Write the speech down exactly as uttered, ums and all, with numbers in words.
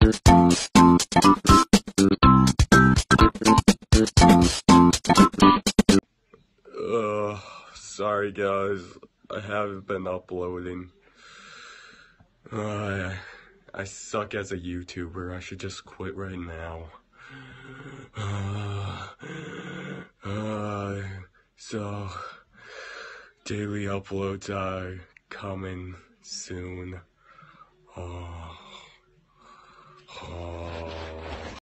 Uh, sorry guys, I haven't been uploading. Uh, I suck as a YouTuber, I should just quit right now. Uh, uh, so, daily uploads are coming soon. Uh, uh,